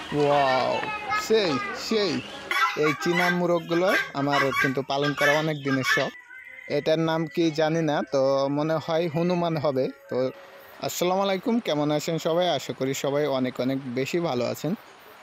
Wow, সেই সেই এই চীনা মোরগগুলো আমার কিন্তু পালন করা অনেক দিনের শখ। এটার নাম কি জানি না, তো মনে হয় হনুমান হবে। তো আসসালামু আলাইকুম, কেমন আছেন সবাই? আশা করি সবাই অনেক অনেক বেশি ভালো আছেন।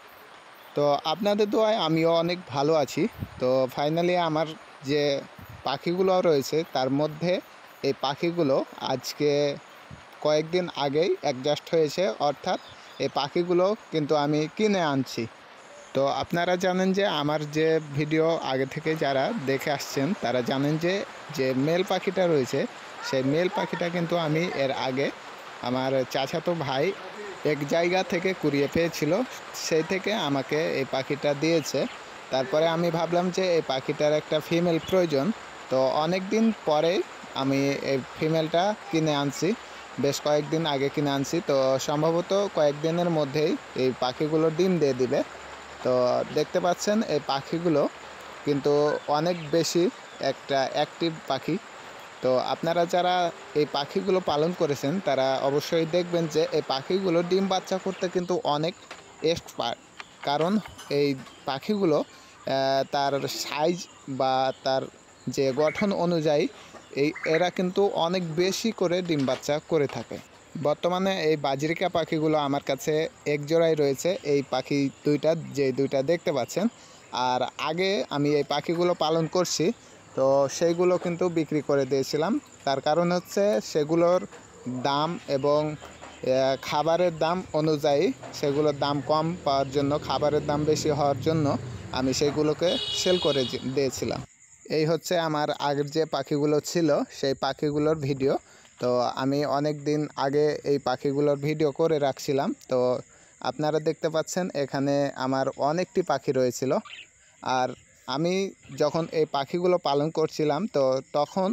তো আপনাদের দোয়ায় আমিও অনেক ভালো আছি। তো ফাইনালি আমার যে পাখিগুলো রয়েছে তার মধ্যে এই পাখিগুলো আজকে কয়েকদিন আগেই অ্যাডজাস্ট হয়েছে, অর্থাৎ এই পাখিগুলো কিন্তু আমি কিনে আনছি। তো আপনারা জানেন যে আমার যে ভিডিও আগে থেকে যারা দেখে আসছেন তারা জানেন যে যে মেল পাখিটা রয়েছে সেই মেল পাখিটা কিন্তু আমি এর আগে আমার চাচাতো ভাই এক জায়গা থেকে কুড়িয়ে পেয়েছিল, সেই থেকে আমাকে এই পাখিটা দিয়েছে। তারপরে আমি ভাবলাম যে এই পাখিটার একটা ফিমেল প্রয়োজন, তো অনেক দিন পরে আমি এই ফিমেলটা কিনে আনছি। বেশ কয়েকদিন আগে কিনে আনছি, তো সম্ভবত কয়েকদিনের মধ্যেই এই পাখিগুলো ডিম দিয়ে দিবে। তো দেখতে পাচ্ছেন এই পাখিগুলো কিন্তু অনেক বেশি একটা অ্যাক্টিভ পাখি। তো আপনারা যারা এই পাখিগুলো পালন করেছেন তারা অবশ্যই দেখবেন যে এই পাখিগুলো ডিম বাচ্চা করতে কিন্তু অনেক এক্সপার্ট। কারণ এই পাখিগুলো তার সাইজ বা তার যে গঠন অনুযায়ী এরা কিন্তু অনেক বেশি করে ডিম বাচ্চা করে থাকে। বর্তমানে এই বাজরিকা পাখিগুলো আমার কাছে এক জোড়াই রয়েছে, এই পাখি দুইটা যে দুইটা দেখতে পাচ্ছেন। আর আগে আমি এই পাখিগুলো পালন করছি, তো সেইগুলো কিন্তু বিক্রি করে দিয়েছিলাম। তার কারণ হচ্ছে সেগুলোর দাম এবং খাবারের দাম অনুযায়ী সেগুলোর দাম কম পাওয়ার জন্য, খাবারের দাম বেশি হওয়ার জন্য আমি সেগুলোকে সেল করে দিয়েছিলাম। এই হচ্ছে আমার আগের যে পাখিগুলো ছিল সেই পাখিগুলোর ভিডিও। তো আমি অনেক দিন আগে এই পাখিগুলোর ভিডিও করে রাখছিলাম। তো আপনারা দেখতে পাচ্ছেন এখানে আমার অনেকটি পাখি রয়েছিল। আর আমি যখন এই পাখিগুলো পালন করছিলাম তো তখন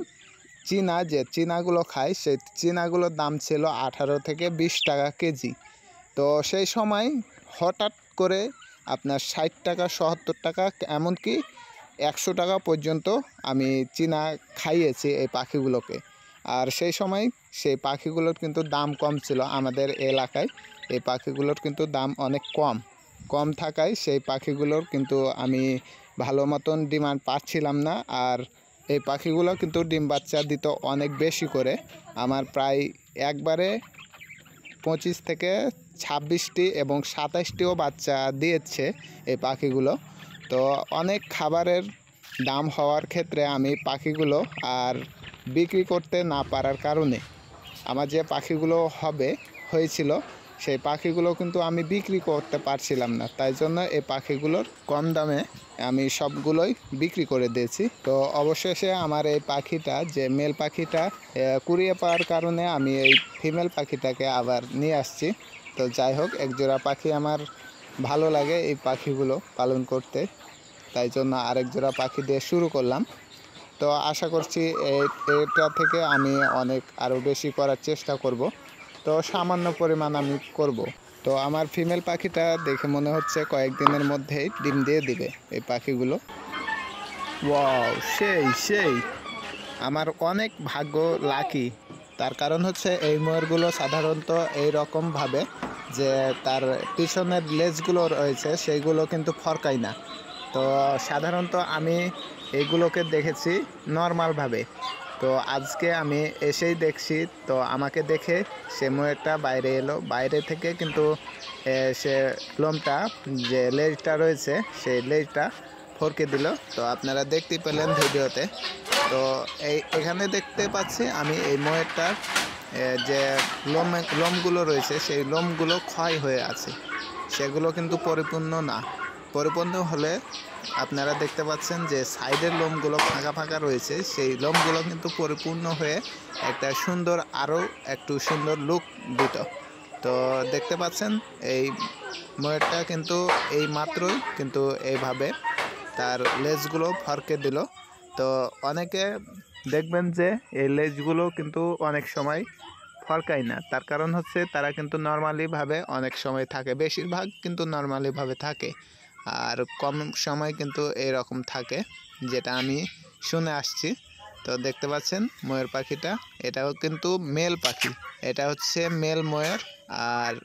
যে চীনাগুলো খায় সেই চীনাগুলোর দাম ছিল 18 থেকে 20 টাকা কেজি। তো সেই সময় হঠাৎ করে আপনার 60 টাকা 70 টাকা এমনকি 100 টাকা পর্যন্ত আমি চীনা খাইয়েছি এই পাখিগুলোকে। আর সেই সময় সেই পাখিগুলোর কিন্তু দাম কম ছিল আমাদের এলাকায়। এই পাখিগুলোর কিন্তু দাম অনেক কম থাকায় সেই পাখিগুলোর কিন্তু আমি ভালো মতন ডিমান্ড পাচ্ছিলাম না। আর এই পাখিগুলো কিন্তু ডিম বাচ্চা দিত অনেক বেশি করে। আমার প্রায় একবারে 25 থেকে 26টি এবং 27টিও বাচ্চা দিয়েছে এই পাখিগুলো। তো অনেক খাবারের দাম হওয়ার ক্ষেত্রে আমি পাখিগুলো আর বিক্রি করতে না পারার কারণে আমার যে পাখিগুলো হয়েছিল সেই পাখিগুলো কিন্তু আমি বিক্রি করতে পারছিলাম না। তাই জন্য এই পাখিগুলোর কম দামে আমি সবগুলোই বিক্রি করে দিয়েছি। তো অবশেষে আমার এই পাখিটা যে মেল পাখিটা কুড়িয়ে পাওয়ার কারণে আমি এই ফিমেল পাখিটাকে আবার নিয়ে আসছি। তো যাই হোক, একজোড়া পাখি আমার ভালো লাগে এই পাখিগুলো পালন করতে, তাই জন্য আরেক জোড়া পাখি দিয়ে শুরু করলাম। তো আশা করছি এটা থেকে আমি অনেক আরও বেশি করার চেষ্টা করব। তো সামান্য পরিমাণ আমি করব। তো আমার ফিমেল পাখিটা দেখে মনে হচ্ছে কয়েকদিনের মধ্যেই ডিম দিয়ে দিবে এই পাখিগুলো। ওয়াও, সেই সেই আমার অনেক ভাগ্য লাকি। তার কারণ হচ্ছে এই ময়ূরগুলো সাধারণত এই রকমভাবে যে তার পিছনের লেজগুলো রয়েছে সেইগুলো কিন্তু ফরকায় না। তো সাধারণত আমি এইগুলোকে দেখেছি নর্মালভাবে। তো আজকে আমি এসেই দেখছি, তো আমাকে দেখে সে ময়ূরটা বাইরে এলো, বাইরে থেকে কিন্তু সে লোমটা যে লেজটা রয়েছে সেই লেজটা ফরকে দিল। তো আপনারা দেখতে পেলেন ভিডিওতে। তো এখানে দেখতে পাচ্ছি আমি এই ময়ূরটার যে লোমগুলো রয়েছে সেই লোমগুলো ক্ষয় হয়ে আছে, সেগুলো কিন্তু পরিপূর্ণ না। পরিপূর্ণ হলে আপনারা দেখতে পাচ্ছেন যে সাইডের লোমগুলো ফাঁকা ফাঁকা রয়েছে, সেই লোমগুলো কিন্তু পরিপূর্ণ হয়ে একটা সুন্দর, আরও একটু সুন্দর লুক দিত। তো দেখতে পাচ্ছেন এই ময়ূরটা কিন্তু এই মাত্রই কিন্তু এইভাবে তার লেজগুলো ফরকে দিল। তো অনেকে দেখবেন যে এই লেজগুলো কিন্তু অনেক সময় ফরকায় না, তার কারণ হচ্ছে তারা কিন্তু নর্মালিভাবে অনেক সময় থাকে, বেশিরভাগ কিন্তু নর্মালিভাবে থাকে, আর কম সময় কিন্তু এরকম থাকে, যেটা আমি শুনে আসছি। তো দেখতে পাচ্ছেন ময়ূর পাখিটা, এটাও কিন্তু মেল পাখি, এটা হচ্ছে মেল ময়ূর। আর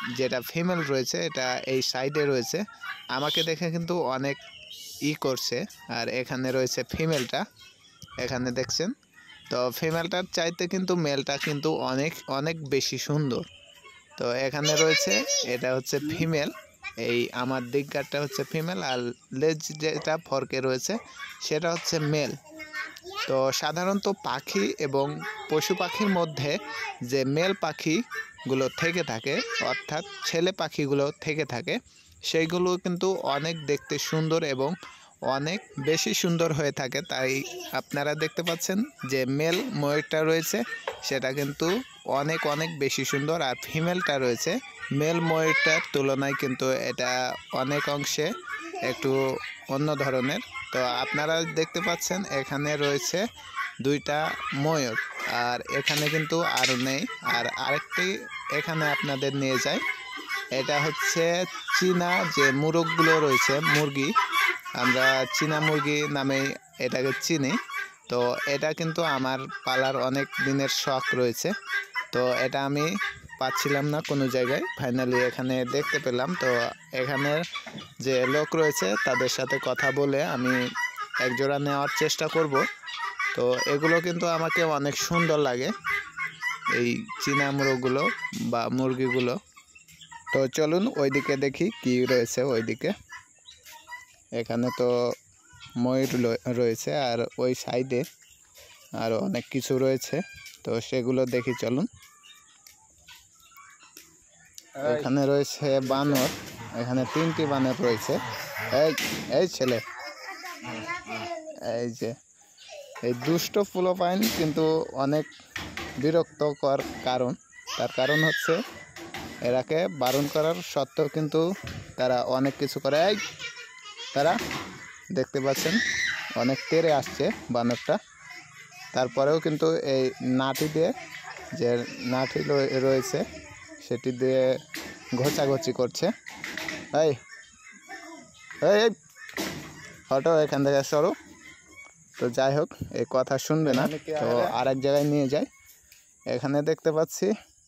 যেটা ফিমেল রয়েছে এটা এই সাইডে রয়েছে। আমাকে দেখে কিন্তু অনেক করছে। আর এখানে রয়েছে ফিমেলটা, এখানে দেখছেন। তো ফিমেলটার চাইতে কিন্তু মেলটা কিন্তু অনেক অনেক বেশি সুন্দর। তো এখানে রয়েছে, এটা হচ্ছে ফিমেল। এই আমার দিকগারটা হচ্ছে ফিমেল, আর লেজ যেটা ফরকে রয়েছে সেটা হচ্ছে মেল। তো সাধারণত পাখি এবং পশু পাখির মধ্যে যে মেল পাখিগুলো থেকে থাকে, অর্থাৎ ছেলে পাখিগুলো থেকে থাকে, সেইগুলো কিন্তু অনেক দেখতে সুন্দর এবং অনেক বেশি সুন্দর হয়ে থাকে। তাই আপনারা দেখতে পাচ্ছেন যে মেল ময়ূরটা রয়েছে সেটা কিন্তু অনেক অনেক বেশি সুন্দর, আর ফিমেলটা রয়েছে মেল ময়ূরটার তুলনায় কিন্তু এটা অনেক অংশে একটু অন্য ধরনের। তো আপনারা দেখতে পাচ্ছেন এখানে রয়েছে দুইটা ময়ূর, আর এখানে কিন্তু আর নেই। আর আরেকটি এখানে আপনাদের নিয়ে যায়, এটা হচ্ছে চীনা যে মুরগগুলো রয়েছে, মুরগি, আমরা চীনা মুরগি নামেই এটাকে চিনি। তো এটা কিন্তু আমার পালার অনেক দিনের শখ রয়েছে। তো এটা আমি পাচ্ছিলাম না কোনো জায়গায়, ফাইনালি এখানে দেখতে পেলাম। তো এখানের যে লোক রয়েছে তাদের সাথে কথা বলে আমি একজোড়া নেওয়ার চেষ্টা করব। তো এগুলো কিন্তু আমাকে অনেক সুন্দর লাগে, এই চীনা মুরগগুলো বা মুরগিগুলো। তো চলুন ওইদিকে দেখি কি রয়েছে ওইদিকে। এখানে তো ময়ূর রয়েছে, আর ওই সাইডে আরও অনেক কিছু রয়েছে, তো সেগুলো দেখি চলুন। এখানে রয়েছে বানর, এখানে 3টি বানর রয়েছে। এই ছেলে, এই যে এই দুষ্ট পোলাপাইন কিন্তু অনেক বিরক্তকর, তার কারণ হচ্ছে এরাকে বারণ করার সত্ত্বেও কিন্তু তারা অনেক কিছু করে। তারা দেখতে পাচ্ছেন অনেক তেড়ে আসছে বানরটা, তারপরেও কিন্তু এই নাঠি দিয়ে, যে নাঠি রয়েছে সেটি দিয়ে ঘোচাঘুচি করছে। এই এই হটো, এখান থেকে সরো। তো যাই হোক, এই কথা শুনবে না, তো আর এক জায়গায় নিয়ে যায়। এখানে দেখতে পাচ্ছি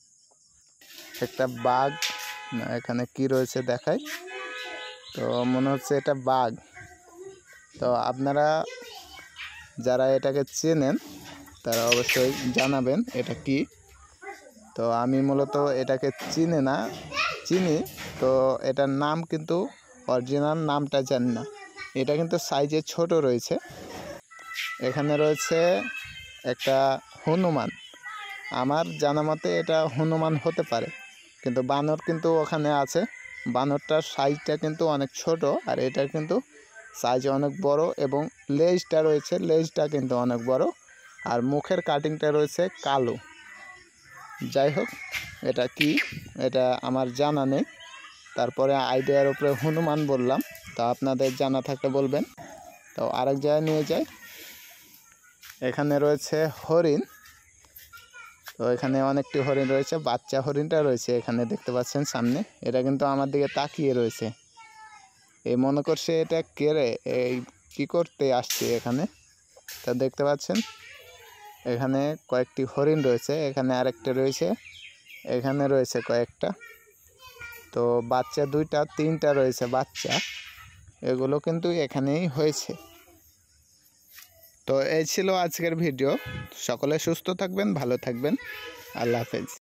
একটা বাঘ, না এখানে কি রয়েছে দেখাই, তো মনে হচ্ছে এটা বাঘ। তো আপনারা যারা এটাকে চেনেন তারা অবশ্যই জানাবেন এটা কি। তো আমি মূলত এটাকে চিনি, তো এটার নাম কিন্তু অরিজিনাল নামটা জানি না। এটা কিন্তু সাইজে ছোট রয়েছে। এখানে রয়েছে একটা হনুমান, আমার জানা মতে এটা হনুমান হতে পারে, কিন্তু বানর কিন্তু ওখানে আছে। বানরটার সাইজটা কিন্তু অনেক ছোট, আর এটার কিন্তু সাইজ অনেক বড়, এবং লেজটা কিন্তু অনেক বড়, আর মুখের কাটিংটা রয়েছে কালো। যাই হোক, এটা কি এটা আমার জানা নেই। তারপরে আইডিয়ার উপরে হনুমান বললাম, তো আপনাদের জানা থাকলে বলবেন। তো আরেক জায়গায় নিয়ে যাই, এখানে রয়েছে হরিণ। তো এখানে অনেকটি হরিণ রয়েছে, বাচ্চা হরিণটা রয়েছে এখানে দেখতে পাচ্ছেন সামনে। এটা কিন্তু আমার দিকে তাকিয়ে রয়েছে, এই মনে করছে এটা কেড়ে এই কি করতে আসছে এখানে। তা দেখতে পাচ্ছেন এখানে কয়েকটি হরিণ রয়েছে, এখানে আরেকটা রয়েছে, এখানে রয়েছে কয়েকটা। তো বাচ্চা 2টা 3টা রয়েছে বাচ্চা, এগুলো কিন্তু এখানেই হয়েছে। তো এই ছিল আজকের ভিডিও। সকলে সুস্থ থাকবেন, ভালো থাকবেন, আল্লাহ হাফেজ।